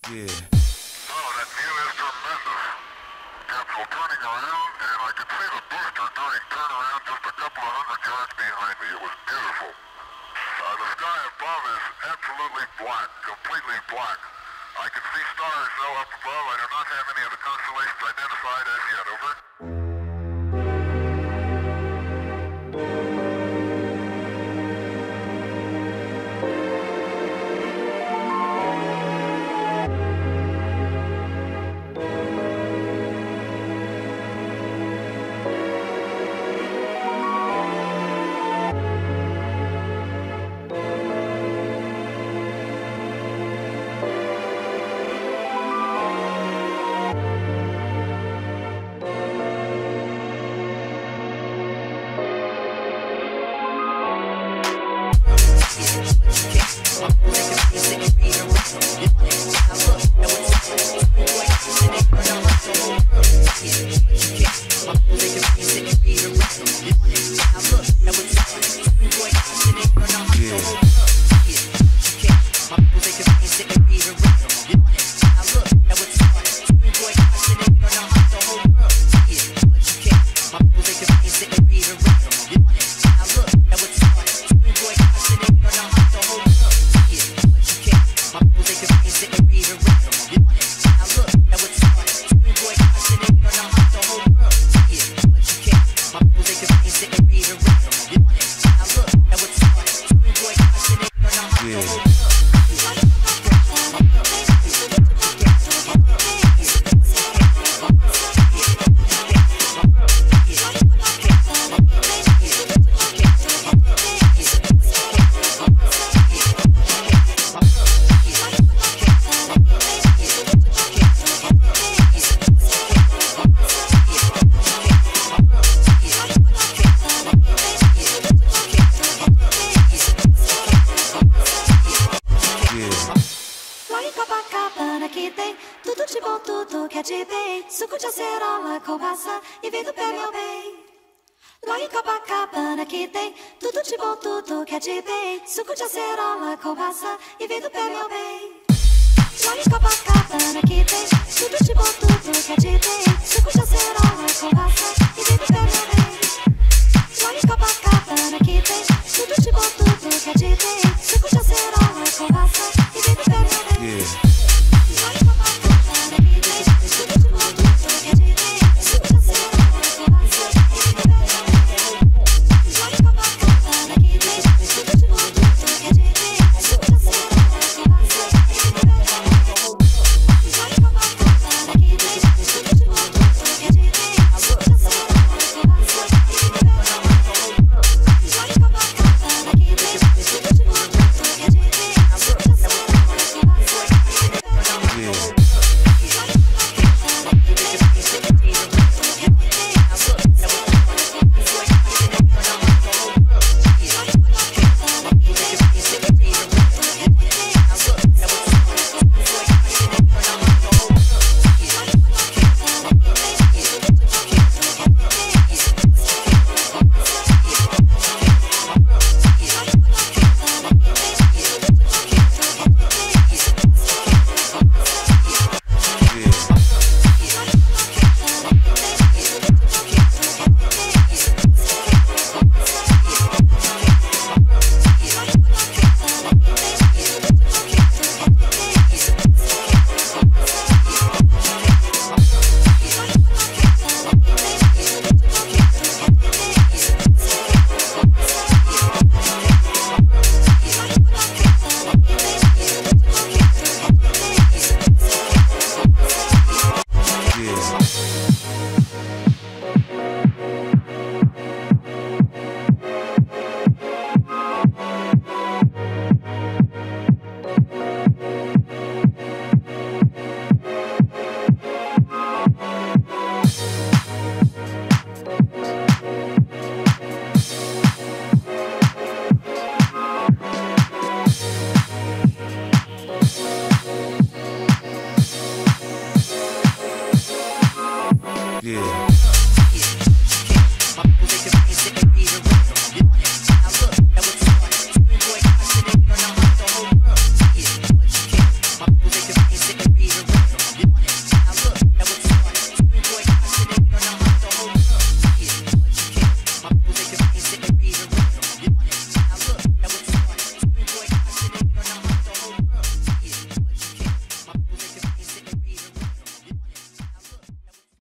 Yeah. Oh, that view is tremendous. Capsule turning around, and I could see the booster during turnaround just a couple of hundred yards behind me. It was beautiful. The sky above is absolutely black, completely black. I can see stars, though, up above. I do not have any of the constellations identified as yet. Over. Aqui tem tudo de bom, tudo que é de bem. Suco de acerola com maçã e vem do pé, meu bem. Lá em Copacabana aqui tem tudo de bom, tudo que é de bem. Suco de acerola com maçã e vem do pé, meu bem. Lá em Copacabana